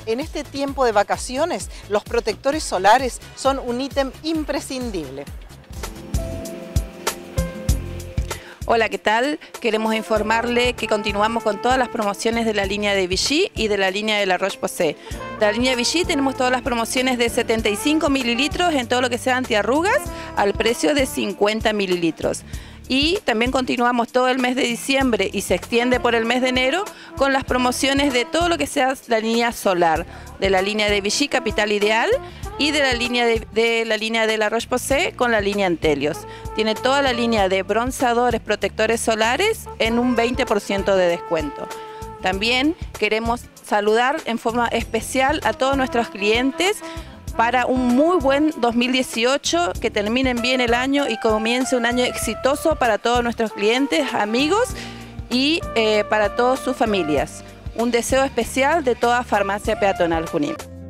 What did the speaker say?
En este tiempo de vacaciones, los protectores solares son un ítem imprescindible. Hola, ¿qué tal? Queremos informarle que continuamos con todas las promociones de la línea de Vichy y de la línea de La Roche-Posay. De la línea Vichy tenemos todas las promociones de 75 mililitros en todo lo que sea antiarrugas al precio de 50 mililitros. Y también continuamos todo el mes de diciembre y se extiende por el mes de enero con las promociones de todo lo que sea la línea solar, de la línea de Vichy Capital Ideal y de la línea de La Roche-Posay con la línea Antelios. Tiene toda la línea de bronceadores, protectores solares en un 20% de descuento. También queremos saludar en forma especial a todos nuestros clientes para un muy buen 2018, que terminen bien el año y comience un año exitoso para todos nuestros clientes, amigos y para todas sus familias. Un deseo especial de toda Farmacia Peatonal Junín.